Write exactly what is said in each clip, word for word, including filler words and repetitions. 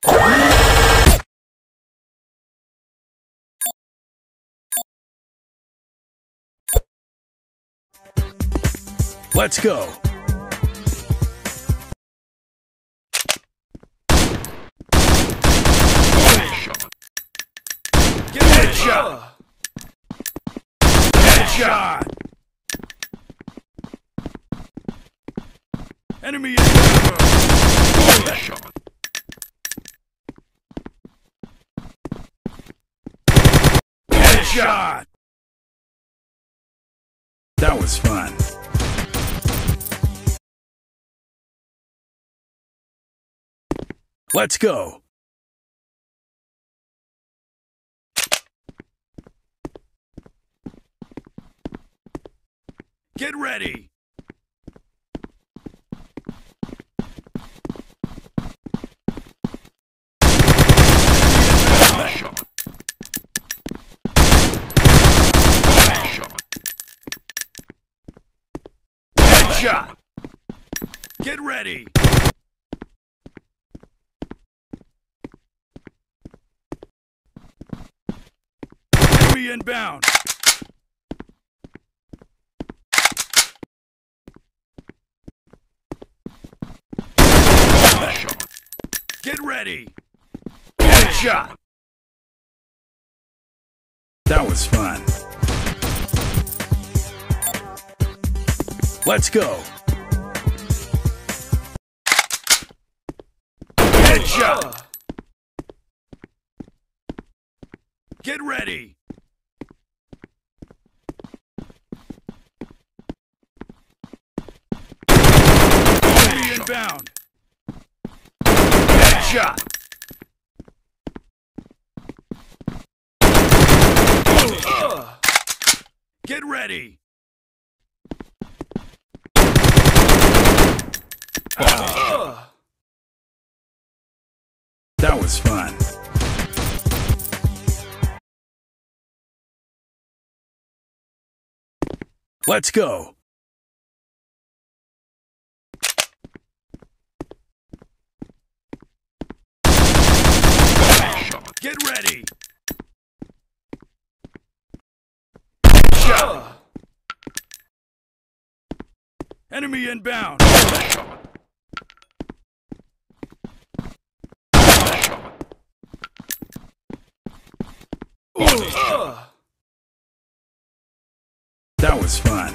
Let's go. Get headshot. Headshot. Enemy in Headshot. Headshot. That was fun. Let's go. Get ready. Headshot. Headshot. Get ready. Enemy inbound. Headshot. Get ready. Headshot. That was fun. Let's go. Headshot. Get ready. Enemy inbound. Headshot. Uh. Get ready. Uh. That was fun. Let's go. Get ready. Shot. Enemy inbound. Uh. That was fun.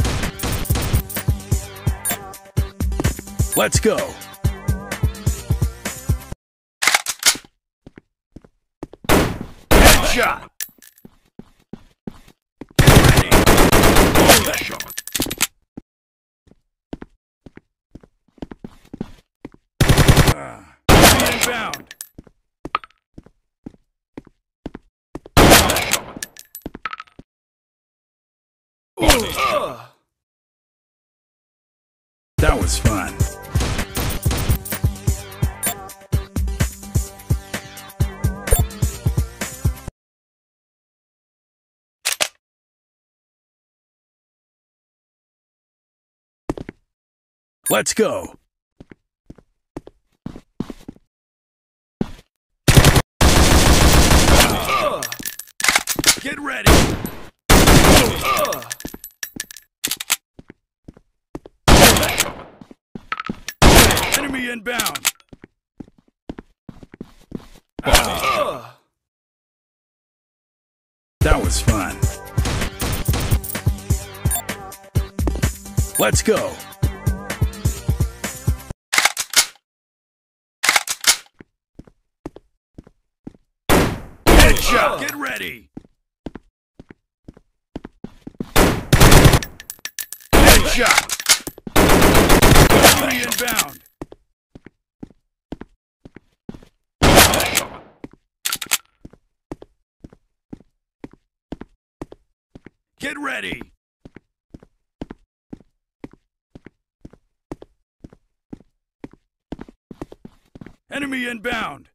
Let's go. Headshot. Get ready. Headshot. Uh, enemy inbound. Uh. That was fun. Let's go. Uh. Get ready. Uh. Enemy inbound. Uh. That was fun. Let's go. Headshot. Get ready. Headshot. Enemy inbound. Get ready. Enemy inbound.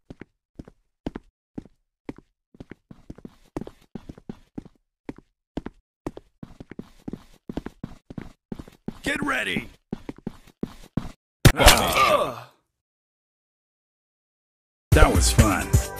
Get ready. Uh. That was fun.